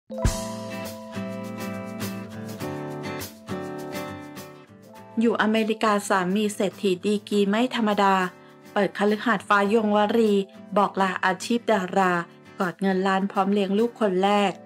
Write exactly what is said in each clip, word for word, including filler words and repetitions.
อยู่อเมริกาสามีเศรษฐีดีกรีไม่ธรรมดาเปิดคฤหาสน์ฟ้ายงวรีบอกลาอาชีพดารากอดเงินล้านพร้อมเลี้ยงลูกคนแรก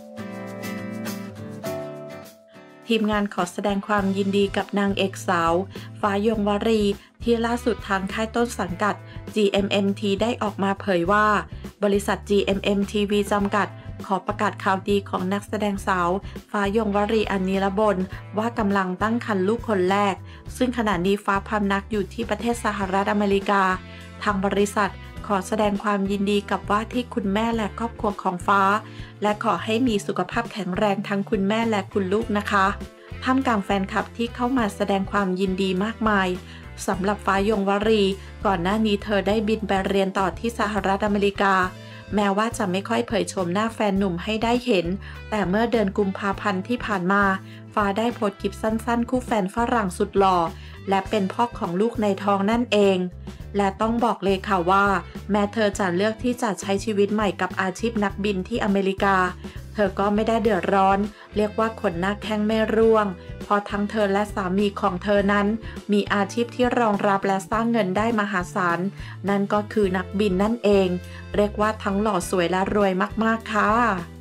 ทีมงานขอแสดงความยินดีกับนางเอกสาวฟ้ายงวรีที่ล่าสุดทางค่ายต้นสังกัด จี เอ็ม เอ็ม ที ได้ออกมาเผยว่าบริษัท จี เอ็ม เอ็ม ที วี จำกัดขอประกาศข่าวดีของนักแสดงสาวฟ้ายงวรีอนิรบลว่ากำลังตั้งครรภ์ลูกคนแรกซึ่งขณะนี้ฟ้าพำนักอยู่ที่ประเทศสหรัฐอเมริกาทางบริษัทขอแสดงความยินดีกับว่าที่คุณแม่และครอบครัวของฟ้าและขอให้มีสุขภาพแข็งแรงทั้งคุณแม่และคุณลูกนะคะท่ามกลางแฟนคลับที่เข้ามาแสดงความยินดีมากมายสำหรับฟ้ายงวรีก่อนหน้านี้เธอได้บินไปเรียนต่อที่สหรัฐอเมริกาแม้ว่าจะไม่ค่อยเผยโฉมหน้าแฟนหนุ่มให้ได้เห็นแต่เมื่อเดือนกุมภาพันธ์ที่ผ่านมาฟ้าได้โพสต์คลิปสั้นๆคู่แฟนฝรั่งสุดหล่อและเป็นพ่อของลูกในท้องนั่นเองและต้องบอกเลยค่ะว่าแม้เธอจะเลือกที่จะใช้ชีวิตใหม่กับอาชีพนักบินที่อเมริกาเธอก็ไม่ได้เดือดร้อนเรียกว่าขนหน้าแข้งไม่ร่วงเพราะทั้งเธอและสามีของเธอนั้นมีอาชีพที่รองรับและสร้างเงินได้มหาศาลนั่นก็คือนักบินนั่นเองเรียกว่าทั้งหล่อสวยและรวยมากๆค่ะ